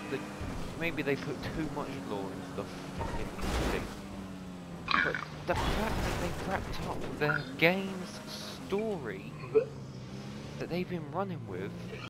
that maybe they put too much lore into the fucking thing. But the fact that they wrapped up their game's story that they've been running with